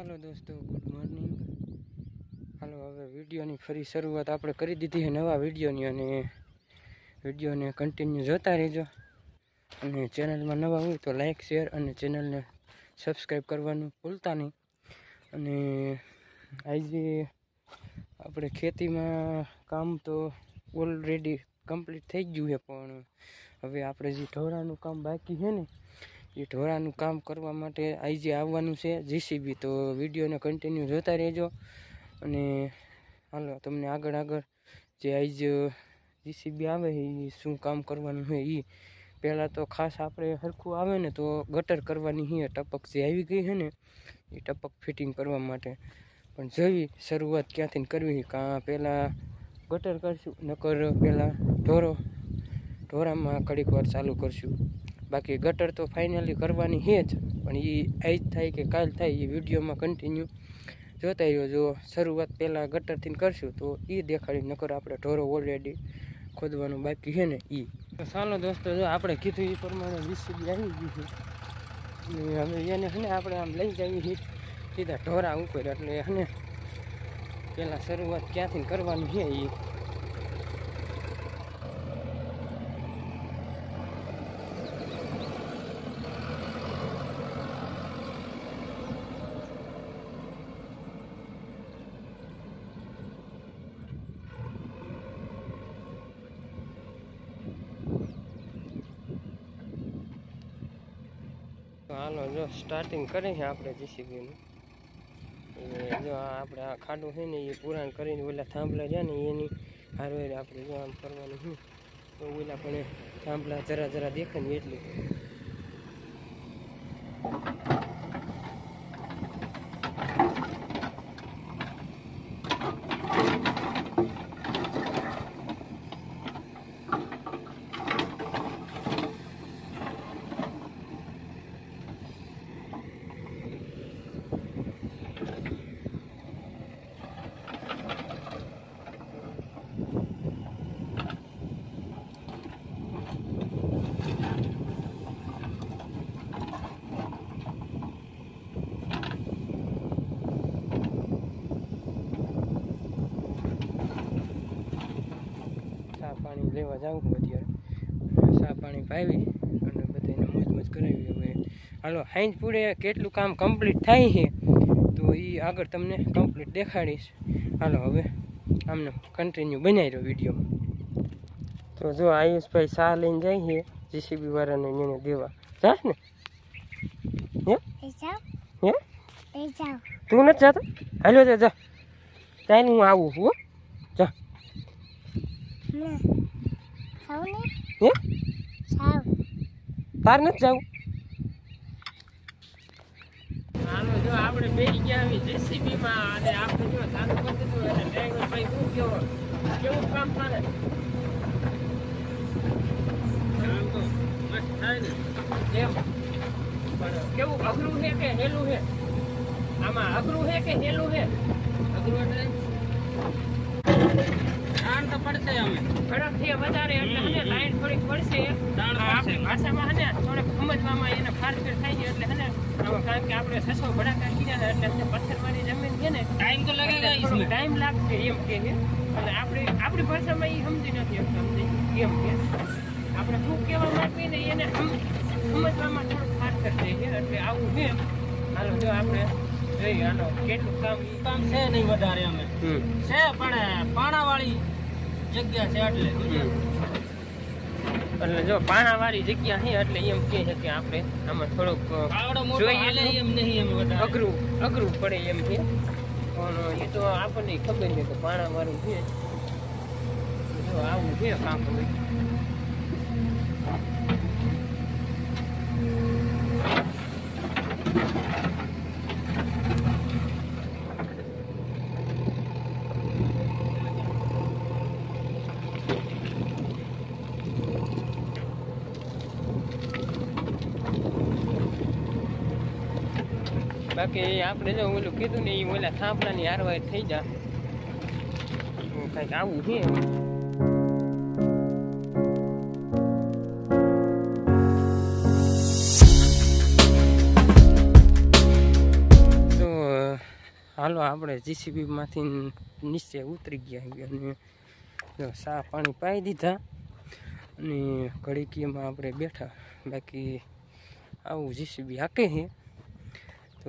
Hello दोस्तों, good morning. Hello, હવે વિડીયોની ફરી શરૂઆત આપણે કરી દીધી છે નવા વિડીયોની, અને વિડીયોને કન્ટિન્યુ જોતા રહેજો। અને ચેનલમાં નવા હોય તો લાઈક શેર અને ચેનલને સબસ્ક્રાઈબ કરવાનું ભૂલતા નહીં। અને આજે આપણે ખેતીમાં કામ તો ઓલરેડી કમ્પ્લીટ થઈ ગયું છે, પણ હવે આપણે જે ઢોરાનું કામ બાકી છે ને એ ઢોરાનું કામ કરવા માટે આજે આવવાનું છે જીસીબી। તો વિડીયોને કન્ટિન્યુ જોતા રહેજો। અને હાલો તમને આગળ જે આજ જીસીબી આવે એ શું કામ કરવાનું છે એ પહેલાં તો ખાસ આપણે સરખું આવે ને તો ગટર કરવાની છે। ટપક જે આવી ગઈ છે ને એ ટપક ફિટિંગ કરવા માટે, પણ જેવી શરૂઆત ક્યાંથી કરવી કાં પહેલાં ગટર કરશું, નકર પહેલાં ઢોરામાં ઘડીક વાર ચાલુ કરશું। બાકી ગટર તો ફાઇનલી કરવાની છે જ, પણ એ આજ થાય કે કાલ થાય એ વિડીયોમાં કન્ટિન્યુ જોતા રહ્યો। જો શરૂઆત પહેલાં ગટરથી કરશું તો એ દેખાડી, નકર આપણે ઢોરો ઓલરેડી ખોદવાનું બાકી છે ને એ। તો ચાલો દોસ્તો, જો આપણે કીધું એ પ્રમાણે જીસીબી આવી ગયું છે, હવે એને છે ને આપણે આમ લઈ જવી છે સીધા ઢોરા ઉપર। એટલે છે ને પહેલાં શરૂઆત ક્યાંથી કરવાની છે એ હાલો જો સ્ટાર્ટિંગ કરે છે આપણે જીસીબીનું। જો આપણે આ ખાડું છે ને એ પુરાણ કરીને ઓલા થાંભલા છે ને એની હારવાર આપણે જો આમ કરવાનું છે, તો ઓલા પણ થાંભલા જરા દેખાય ને એટલી પાણી લેવા જવું અત્યારે। સા પાણી પાવી અને બધાને મોજ કરાવી। હવે હાલો હાઈજ પૂરે કેટલું કામ કમ્પ્લીટ થાય છે તો એ આગળ તમને કમ્પ્લીટ દેખાડીશ। હાલો હવે આમને કન્ટિન્યુ બનાવી રહ્યો વિડીયોમાં। તો જો આયુષભાઈ સા લઈને જાય છે જીસીબી વાળાને એને દેવા જાસ ને? હે તું નથી જતો? હાલો જા જાય હું આવું છું જા। તાર નથી જવું? હાલો જો આપણે બેસી ગયા આવી જેસીબી માં, અને આપણે જો ચાલુ કરી દીધું એટલે ડ્રાઈવર ભાઈ શું કેવું કામ કરે? કામ તો મસ્ત થાય ને એમ, પણ કેવું અઘરું છે કે હેલું છે? આમાં અઘરું છે કે હેલું છે? અઘરું એટલે તો પડશે, અમે કડક થી વધારે એટલે હને લાઈન થોડીક પડશે આપણી ભાષામાં, હને થોડુંક સમજવામાં એને ફારફેર થાય છે। એટલે હને કારણ કે આપણે 600 ભડાકા કીધા એટલે પથ્થરવાળી જમીન છે ને ટાઈમ તો લાગેગા, ટાઈમ લાગશે એમ કે છે। અને આપણી ભાષામાં એ સમજી નથી સમજી એમ કે આપણે શું કહેવા માંગીએ ને એને સમજવામાં થોડુંક ફારફેર થાય છે, એટલે આવું છે। હાલો જો આપણે હાલો કેટલું કામ છે નહીં વધારે, અમે છે પણ પાણાવાળી જગ્યા છે એટલે જો પાણાવાળી જગ્યા છે એટલે એમ કહે છે કે આપણે આમાં થોડુંક જોઈએ એમ નહીં, એમ અઘરું પડે એમ છે, પણ એ તો આપણને ખબર છે કે પાણાવાળું છે। જો આવું છે કામ હોય। બાકી આપણે જો ઓલું કીધું ને એ ઓલા થાંભલાની હારવાર થઈ જા કંઈક આવું છે। તો હાલો આપણે જીસીબીમાંથી નીચે ઉતરી ગયા અને જો સા પાણી પાઈ દીધા અને ઘડીકીમાં આપણે બેઠા. બાકી આવું જીસીબી હાકે છે. તો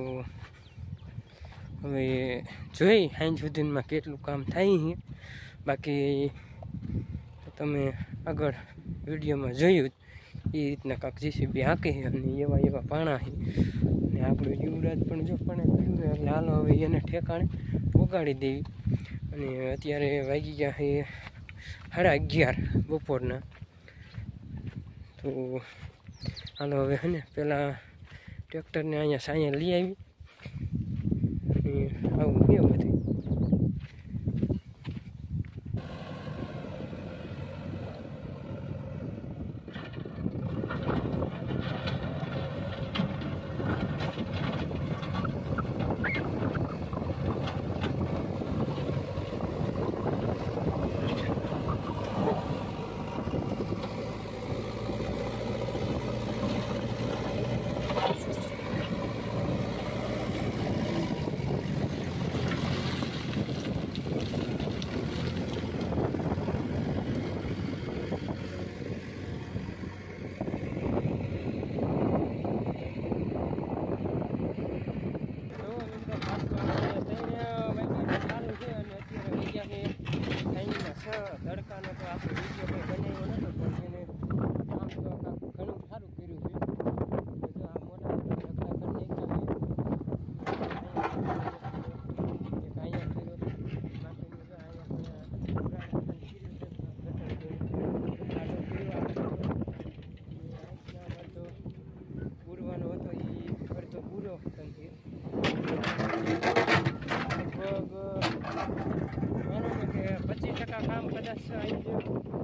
હવે જોઈ સાંજ સુધીમાં કેટલું કામ થાય છે. બાકી તમે આગળ વિડીયોમાં જોયું એ રીતના કાંક જીસીબી હાકે છે અને એવા પાણા છે. અને આપણું યુવરાજ પણ જો પણ પીડ્યું છે એટલે હાલો હવે એને ઠેકાણે પોગાડી દેવી. અને અત્યારે વાગી ગયા છે 11:30 બપોરના. તો હાલો હવે હે ને પેલા ટ્રેક્ટરને અહીંયા સાયા લઈ આવી અને આવું બે બધું. તડકાનો તો આપણે વિડીયો કંઈ બનાવ્યો નતો પણ એને કામ તો ઘણું સારું કર્યું છે. પૂરવાનો હતો એ અડધો પૂરો લગભગ માનો કે 25% કામ કદાચ આવી ગયું.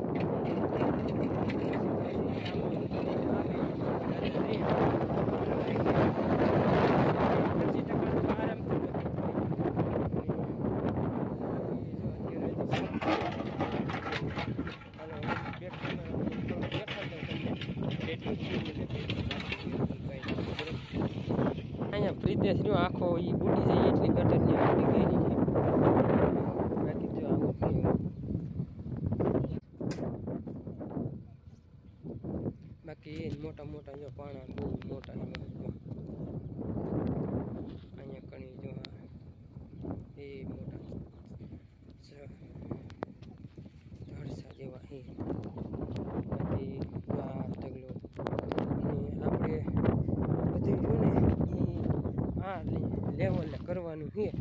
અહીંયા પ્રીતેશ રહ્યો આખો એ બુડી જાય એટલી ગટરની આપણી ગઈ છે. બાકી જો આવું થયું. બાકી એ મોટા મોટા જો પાણા બહુ મોટા અહીંયા કણી જો એ મોટા ઢળસા જેવા એ. બાકી આ ઢગલો અને આપણે બધું જો ને આ લેવલ કરવાનું છે.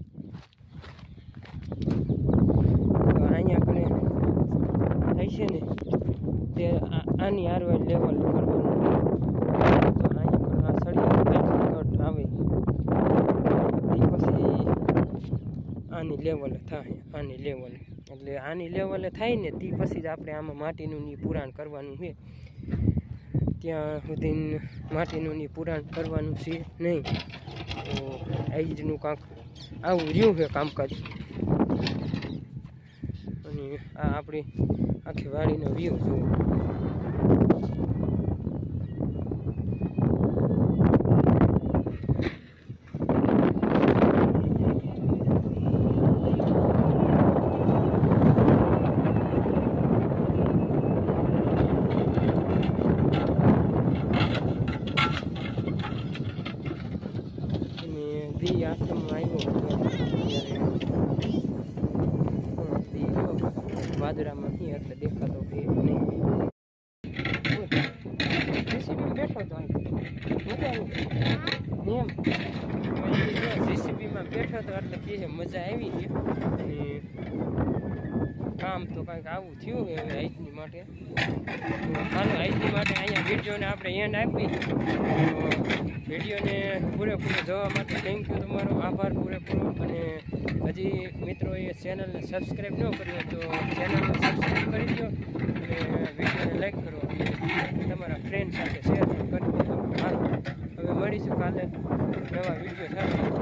તો અહીંયા આપણે થાય છે ને તે આની આરવાય લેવલ કરવાનું. તો અહીંયા પણ આ સળિયા કટ આવે એ પછી આની લેવલ થાય. આની લેવલ એટલે આની લેવલે થાય ને તે પછી જ આપણે આમાં માટીનું પુરાણ કરવાનું છે. ત્યાં સુધી માટીનું પુરાણ કરવાનું છે નહીં. તો આજનું કાંક આવું રહ્યું છે કામકાજ. અને આ આપણી આખી વાડીનો વ્યૂ જુઓ. દી આશ્રમમાં આવ્યો ત્યારે વાદળામાં નહીં એટલે દેખાતો કે નહીં. જીસીબી બેઠો તો એમ જીસીબીમાં બેઠો તો એટલે કે મજા આવી છે. અને કામ તો કાંઈક આવું થયું હવે આજની માટે. હાલો આજની માટે અહીંયા વિડીયોને આપણે એન્ડ આપી. વિડીયોને પૂરેપૂરો જોવા માટે થેન્ક યુ તમારો આભાર પૂરેપૂરો. અને હજી મિત્રોએ ચેનલને સબસ્ક્રાઈબ ન કર્યો તો ચેનલને સબસ્ક્રાઈબ કરી દો અને વિડીયોને લાઈક કરો અને તમારા ફ્રેન્ડ સાથે શેર પણ કરી દો. હાલો હવે મળીશું કાલે નવા વિડીયો સાથે.